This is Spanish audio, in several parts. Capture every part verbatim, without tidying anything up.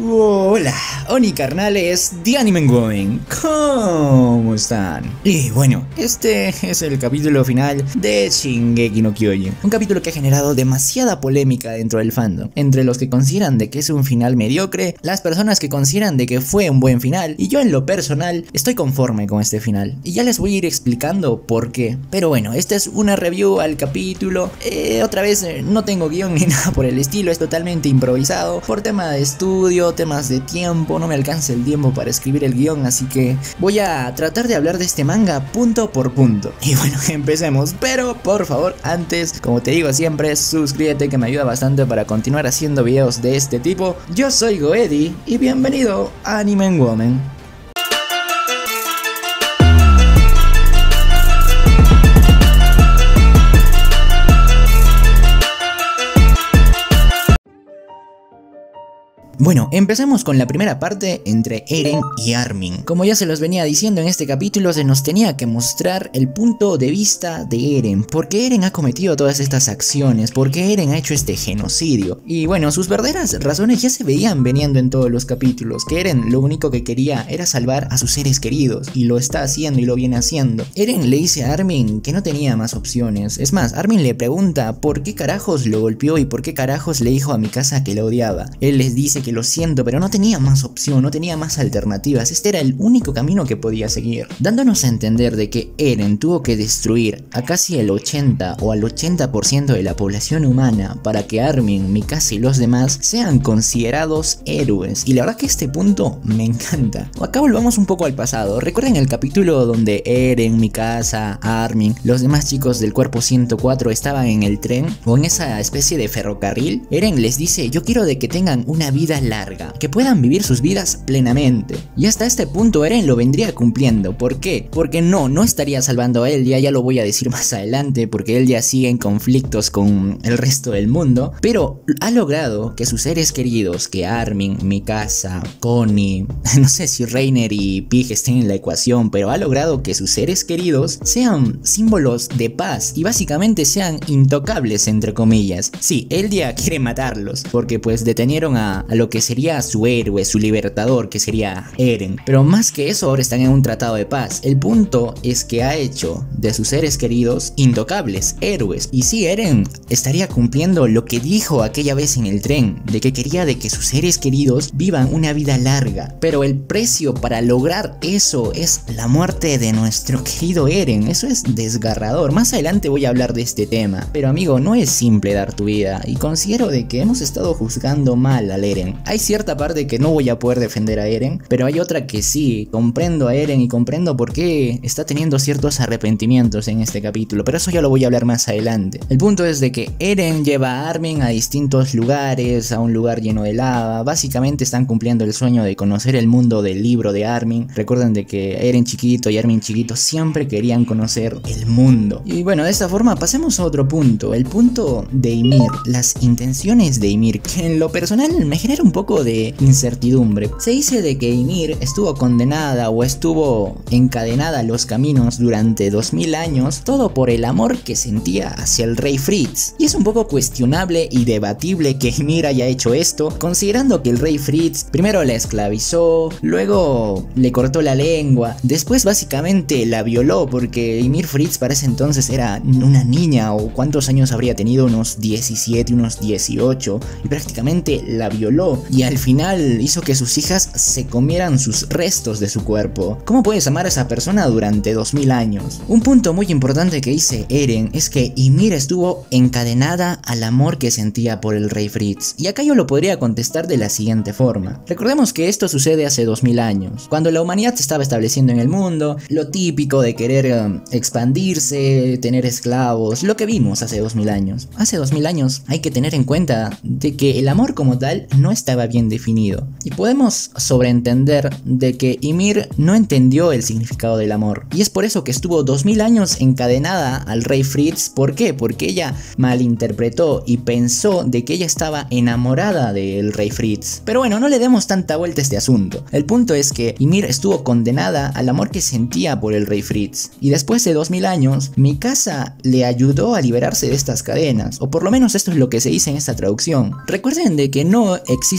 Hola, Oni carnales de Anime Going, ¿cómo están? Y bueno, este es el capítulo final de Shingeki no Kyojin, un capítulo que ha generado demasiada polémica dentro del fandom, entre los que consideran de que es un final mediocre, las personas que consideran de que fue un buen final, y yo en lo personal estoy conforme con este final, y ya les voy a ir explicando por qué. Pero bueno, esta es una review al capítulo, eh, otra vez eh, no tengo guión ni nada por el estilo, es totalmente improvisado, por tema de estudio, temas de tiempo, no me alcanza el tiempo para escribir el guión, así que voy a tratar de hablar de este manga punto por punto. Y bueno, empecemos, pero por favor, antes, como te digo siempre, suscríbete que me ayuda bastante para continuar haciendo videos de este tipo. Yo soy Goedi y bienvenido a Anime Woman. Bueno, empecemos con la primera parte entre Eren y Armin. Como ya se los venía diciendo en este capítulo, se nos tenía que mostrar el punto de vista de Eren, porque Eren ha cometido todas estas acciones, porque Eren ha hecho este genocidio. Y bueno, sus verdaderas razones ya se veían veniendo en todos los capítulos, que Eren lo único que quería era salvar a sus seres queridos, y lo está haciendo y lo viene haciendo. Eren le dice a Armin que no tenía más opciones, es más, Armin le pregunta por qué carajos lo golpeó y por qué carajos le dijo a Mikasa que lo odiaba. Él les dice que lo siento, pero no tenía más opción, no tenía más alternativas, este era el único camino que podía seguir, dándonos a entender de que Eren tuvo que destruir a casi el ochenta o al ochenta por ciento de la población humana para que Armin, Mikasa y los demás sean considerados héroes. Y la verdad que este punto me encanta. Acá volvamos un poco al pasado. ¿Recuerdan el capítulo donde Eren, Mikasa, Armin, los demás chicos del cuerpo ciento cuatro estaban en el tren o en esa especie de ferrocarril? Eren les dice: yo quiero de que tengan una vida larga, que puedan vivir sus vidas plenamente. Y hasta este punto Eren lo vendría cumpliendo. ¿Por qué? Porque no, no estaría salvando a Eldia, ya lo voy a decir más adelante, porque Eldia sigue en conflictos con el resto del mundo, pero ha logrado que sus seres queridos, que Armin, Mikasa, Connie, no sé si Reiner y Pig estén en la ecuación, pero ha logrado que sus seres queridos sean símbolos de paz y básicamente sean intocables, entre comillas. Sí, Eldia quiere matarlos, porque pues detenieron a, a lo que sería su héroe, su libertador, que sería Eren, pero más que eso ahora están en un tratado de paz. El punto es que ha hecho de sus seres queridos intocables, héroes, y sí, Eren estaría cumpliendo lo que dijo aquella vez en el tren, de que quería de que sus seres queridos vivan una vida larga, pero el precio para lograr eso es la muerte de nuestro querido Eren. Eso es desgarrador, más adelante voy a hablar de este tema, pero amigo, no es simple dar tu vida, y considero de que hemos estado juzgando mal al Eren. Hay cierta parte que no voy a poder defender a Eren, pero hay otra que sí, comprendo a Eren y comprendo por qué está teniendo ciertos arrepentimientos en este capítulo, pero eso ya lo voy a hablar más adelante. El punto es de que Eren lleva a Armin a distintos lugares, a un lugar lleno de lava. Básicamente están cumpliendo el sueño de conocer el mundo del libro de Armin. Recuerden de que Eren chiquito y Armin chiquito siempre querían conocer el mundo. Y bueno, de esta forma pasemos a otro punto, el punto de Ymir, las intenciones de Ymir, que en lo personal me genera un poco de incertidumbre. Se dice de que Ymir estuvo condenada o estuvo encadenada a los caminos durante dos mil años, todo por el amor que sentía hacia el rey Fritz. Y es un poco cuestionable y debatible que Ymir haya hecho esto, considerando que el rey Fritz primero la esclavizó, luego le cortó la lengua, después básicamente la violó, porque Ymir Fritz para ese entonces era una niña, o cuántos años habría tenido, unos diecisiete, unos dieciocho, y prácticamente la violó, y al final hizo que sus hijas se comieran sus restos de su cuerpo. ¿Cómo puedes amar a esa persona durante dos mil años? Un punto muy importante que dice Eren es que Ymir estuvo encadenada al amor que sentía por el rey Fritz, y acá yo lo podría contestar de la siguiente forma. Recordemos que esto sucede hace dos mil años, cuando la humanidad se estaba estableciendo en el mundo, lo típico de querer um, expandirse, tener esclavos, lo que vimos hace dos mil años. Hace dos mil años hay que tener en cuenta de que el amor como tal no estaba bien definido, y podemos sobreentender de que Ymir no entendió el significado del amor, y es por eso que estuvo dos mil años encadenada al rey Fritz. ¿Por qué? Porque ella malinterpretó y pensó de que ella estaba enamorada del rey Fritz. Pero bueno, no le demos tanta vuelta a este asunto. El punto es que Ymir estuvo condenada al amor que sentía por el rey Fritz, y después de dos mil años Mikasa le ayudó a liberarse de estas cadenas, o por lo menos esto es lo que se dice en esta traducción. Recuerden de que no existe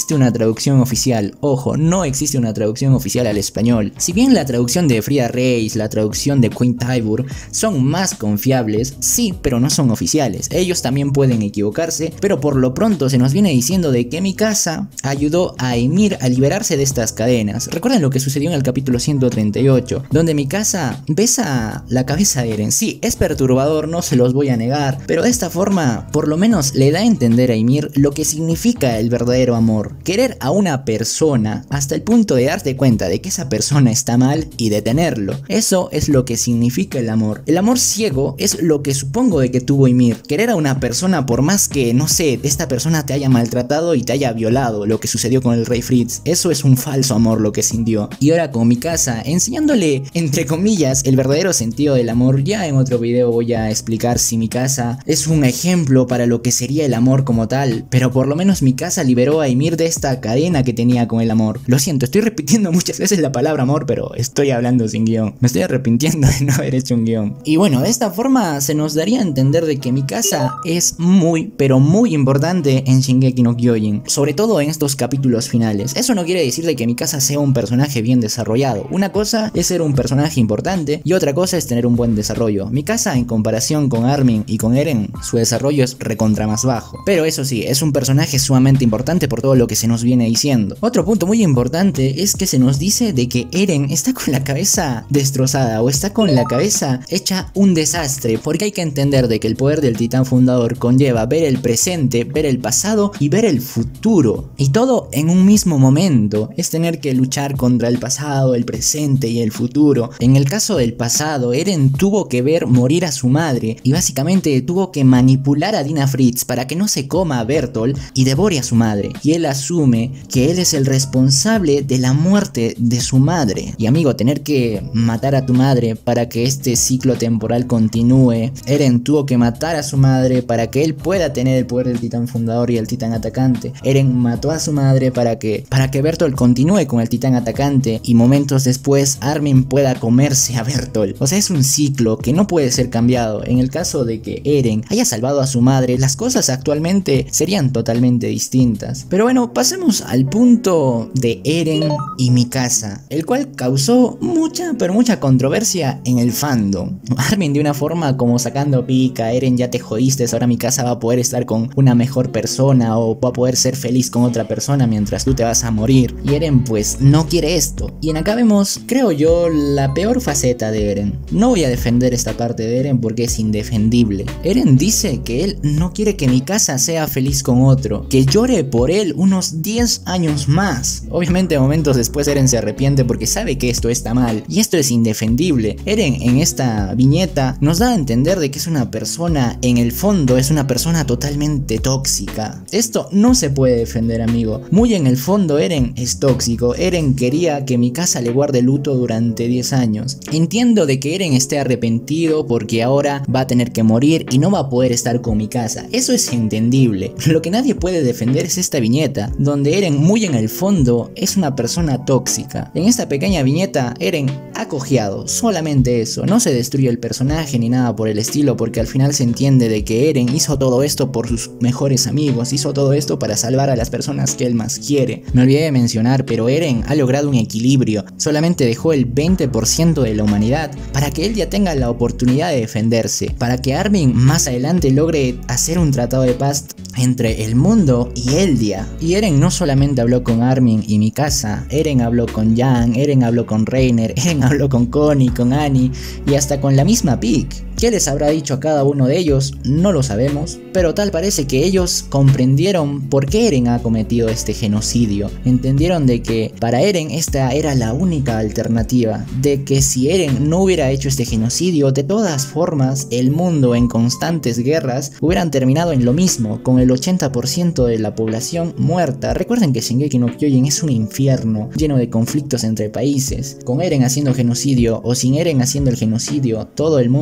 existe una traducción oficial. Ojo, no existe una traducción oficial al español. Si bien la traducción de Frida Reis, la traducción de Queen Tybur son más confiables, sí, pero no son oficiales. Ellos también pueden equivocarse, pero por lo pronto se nos viene diciendo de que Mikasa ayudó a Ymir a liberarse de estas cadenas. Recuerden lo que sucedió en el capítulo ciento treinta y ocho, donde Mikasa besa la cabeza de Eren. Sí, es perturbador, no se los voy a negar, pero de esta forma por lo menos le da a entender a Ymir lo que significa el verdadero amor. Querer a una persona hasta el punto de darte cuenta de que esa persona está mal y detenerlo. Eso es lo que significa el amor. El amor ciego es lo que supongo de que tuvo Ymir. Querer a una persona por más que, no sé, esta persona te haya maltratado y te haya violado, lo que sucedió con el rey Fritz. Eso es un falso amor lo que sintió. Y ahora con Mikasa enseñándole, entre comillas, el verdadero sentido del amor. Ya en otro video voy a explicar si Mikasa es un ejemplo para lo que sería el amor como tal, pero por lo menos Mikasa liberó a Ymir de esta cadena que tenía con el amor. Lo siento, estoy repitiendo muchas veces la palabra amor, pero estoy hablando sin guión. Me estoy arrepintiendo de no haber hecho un guión. Y bueno, de esta forma se nos daría a entender de que Mikasa es muy, pero muy importante en Shingeki no Kyojin, sobre todo en estos capítulos finales. Eso no quiere decir de que Mikasa sea un personaje bien desarrollado. Una cosa es ser un personaje importante y otra cosa es tener un buen desarrollo. Mikasa, en comparación con Armin y con Eren, su desarrollo es recontra más bajo. Pero eso sí, es un personaje sumamente importante por todo lo que se nos viene diciendo. Otro punto muy importante es que se nos dice de que Eren está con la cabeza destrozada o está con la cabeza hecha un desastre, porque hay que entender de que el poder del titán fundador conlleva ver el presente, ver el pasado y ver el futuro, y todo en un mismo momento. Es tener que luchar contra el pasado, el presente y el futuro. En el caso del pasado, Eren tuvo que ver morir a su madre y básicamente tuvo que manipular a Dina Fritz para que no se coma a Bertolt y devore a su madre, y él asume que él es el responsable de la muerte de su madre. Y amigo, tener que matar a tu madre para que este ciclo temporal continúe. Eren tuvo que matar a su madre para que él pueda tener el poder del titán fundador y el titán atacante. Eren mató a su madre para que para que Bertolt continúe con el titán atacante y momentos después Armin pueda comerse a Bertolt. O sea, es un ciclo que no puede ser cambiado. En el caso de que Eren haya salvado a su madre, las cosas actualmente serían totalmente distintas. Pero bueno, pasemos al punto de Eren y Mikasa, el cual causó mucha pero mucha controversia en el fandom. Armin de una forma como sacando pica: Eren, ya te jodiste, ahora Mikasa va a poder estar con una mejor persona o va a poder ser feliz con otra persona mientras tú te vas a morir. Y Eren pues no quiere esto. Y en acá vemos, creo yo, la peor faceta de Eren. No voy a defender esta parte de Eren porque es indefendible. Eren dice que él no quiere que Mikasa sea feliz con otro, que llore por él unos diez años más. Obviamente momentos después Eren se arrepiente porque sabe que esto está mal, y esto es indefendible. Eren en esta viñeta nos da a entender de que es una persona, en el fondo es una persona totalmente tóxica. Esto no se puede defender, amigo. Muy en el fondo Eren es tóxico. Eren quería que Mikasa le guarde luto durante diez años. Entiendo de que Eren esté arrepentido porque ahora va a tener que morir y no va a poder estar con Mikasa. Eso es entendible. Lo que nadie puede defender es esta viñeta, donde Eren muy en el fondo es una persona tóxica. En esta pequeña viñeta Eren ha cojeado, solamente eso. No se destruye el personaje ni nada por el estilo, porque al final se entiende de que Eren hizo todo esto por sus mejores amigos, hizo todo esto para salvar a las personas que él más quiere. Me olvidé de mencionar, pero Eren ha logrado un equilibrio. Solamente dejó el veinte por ciento de la humanidad para que él ya tenga la oportunidad de defenderse, para que Armin más adelante logre hacer un tratado de paz entre el mundo y Eldia. Y Eren no solamente habló con Armin y Mikasa, Eren habló con Jan, Eren habló con Reiner, Eren habló con Connie, con Annie y hasta con la misma Pieck. ¿Qué les habrá dicho a cada uno de ellos? No lo sabemos, pero tal parece que ellos comprendieron por qué Eren ha cometido este genocidio. Entendieron de que para Eren esta era la única alternativa, de que si Eren no hubiera hecho este genocidio, de todas formas el mundo en constantes guerras hubieran terminado en lo mismo, con el ochenta por ciento de la población muerta. Recuerden que Shingeki no Kyojin es un infierno lleno de conflictos entre países. Con Eren haciendo genocidio o sin Eren haciendo el genocidio, todo el mundo de Shingeki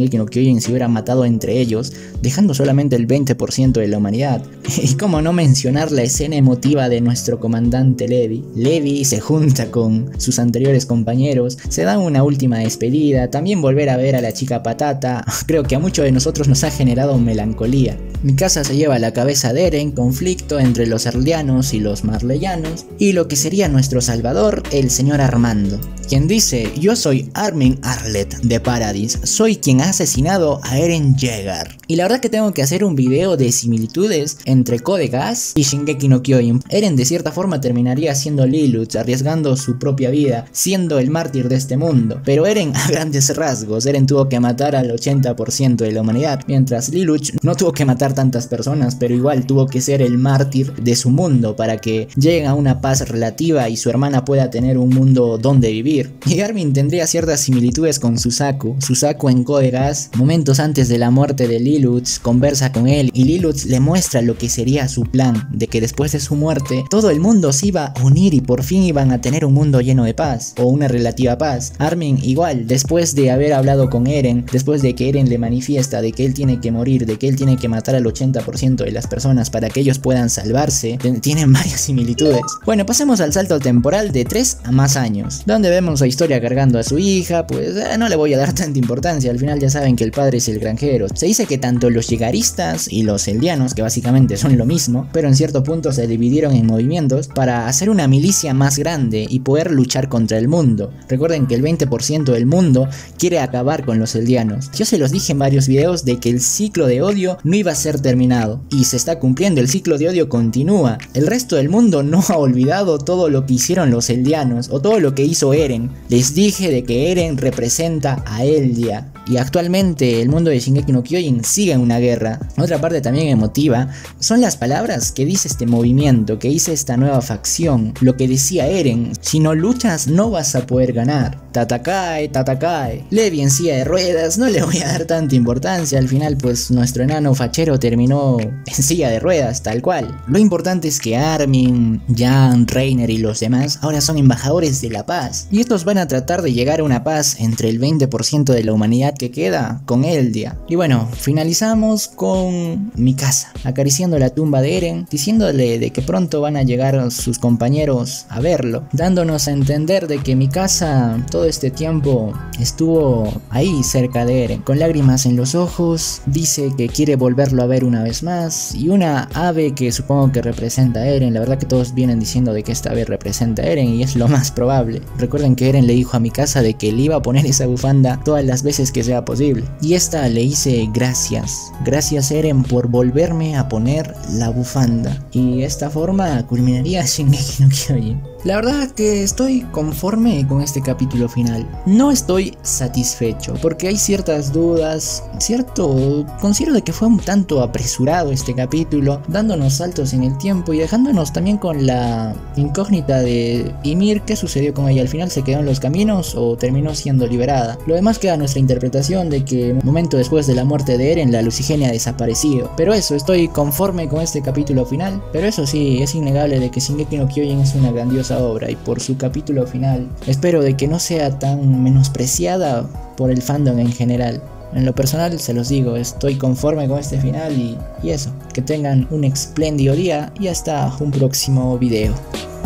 Shingeki no Kyojin se hubieran matado entre ellos, dejando solamente el veinte por ciento de la humanidad. Y cómo no mencionar la escena emotiva de nuestro comandante Levi. Levi se junta con sus anteriores compañeros, se dan una última despedida, también volver a ver a la chica patata, creo que a muchos de nosotros nos ha generado melancolía. Mikasa se lleva a la cabeza de Eren, conflicto entre los erlianos y los marleyanos, y lo que sería nuestro salvador, el señor Armando, quien dice: yo soy Armin Arlet de Paradis, soy quien ha asesinado a Eren Yeager. Y la verdad que tengo que hacer un video de similitudes entre Code Geass y Shingeki no Kyojin. Eren de cierta forma terminaría siendo Lelouch, arriesgando su propia vida, siendo el mártir de este mundo, pero Eren a grandes rasgos, Eren tuvo que matar al ochenta por ciento de la humanidad, mientras Lelouch no tuvo que matar tantas personas, pero igual tuvo que ser el mártir de su mundo para que lleguen a una paz relativa y su hermana pueda tener un mundo donde vivir. Y Armin tendría ciertas similitudes con Suzaku. Suzaku en Code Geass, momentos antes de la muerte de Lelouch, conversa con él y Lelouch le muestra lo que sería su plan, de que después de su muerte todo el mundo se iba a unir y por fin iban a tener un mundo lleno de paz, o una relativa paz. Armin igual, después de haber hablado con Eren, después de que Eren le manifiesta de que él tiene que morir, de que él tiene que matar al ochenta por ciento de las personas para que ellos puedan salvarse, tienen varias similitudes. Bueno, pasemos al salto temporal de tres a más años, donde vemos la historia cargando a su hija. Pues eh, no le voy a dar tanta importancia, al final ya saben que el padre es el granjero. Se dice que tanto los Yeageristas y los eldianos, que básicamente son lo mismo, pero en cierto punto se dividieron en movimientos para hacer una milicia más grande y poder luchar contra el mundo. Recuerden que el veinte por ciento del mundo quiere acabar con los eldianos. Yo se los dije en varios videos de que el ciclo de odio no iba a ser terminado, y se está cumpliendo, el ciclo de odio continúa. El resto del mundo no ha olvidado todo lo que hicieron los eldianos o todo lo que hizo Eren. Les dije de que Eren representa a Eldia, y actualmente el mundo de Shingeki no Kyojin sigue en una guerra. Otra parte también emotiva son las palabras que dice este movimiento, que dice esta nueva facción. Lo que decía Eren: si no luchas no vas a poder ganar. Tatakae, Tatakae. Levi en silla de ruedas, no le voy a dar tanta importancia, al final pues nuestro enano fachero terminó en silla de ruedas tal cual. Lo importante es que Armin, Jan, Reiner y los demás ahora son embajadores de la paz, y estos van a tratar de llegar a una paz entre el veinte por ciento de la humanidad que queda con Eldia. Y bueno, finalizamos con Mikasa acariciando la tumba de Eren, diciéndole de que pronto van a llegar sus compañeros a verlo, dándonos a entender de que Mikasa todo este tiempo estuvo ahí cerca de Eren, con lágrimas en los ojos. Dice que quiere volverlo a ver una vez más, y una ave que supongo que representa a Eren. La verdad que todos vienen diciendo de que esta ave representa a Eren, y es lo más probable. Recuerden que Eren le dijo a Mikasa de que le iba a poner esa bufanda todas las veces que sea posible, y esta le dice: gracias, gracias Eren por volverme a poner la bufanda. Y de esta forma culminaría Shingeki no Kyojin. La verdad que estoy conforme con este capítulo final. No estoy satisfecho porque hay ciertas dudas, cierto, considero de que fue un tanto apresurado este capítulo, dándonos saltos en el tiempo y dejándonos también con la incógnita de Ymir. ¿Qué sucedió con ella? ¿Al final se quedó en los caminos o terminó siendo liberada? Lo demás queda a nuestra interpretación de que un momento después de la muerte de Eren la Lucigenia ha desaparecido. Pero eso, estoy conforme con este capítulo final. Pero eso sí, es innegable de que Shingeki no Kyojin es una grandiosa obra, y por su capítulo final espero de que no sea tan menospreciada por el fandom en general. En lo personal se los digo, estoy conforme con este final y, y eso, que tengan un espléndido día y hasta un próximo video.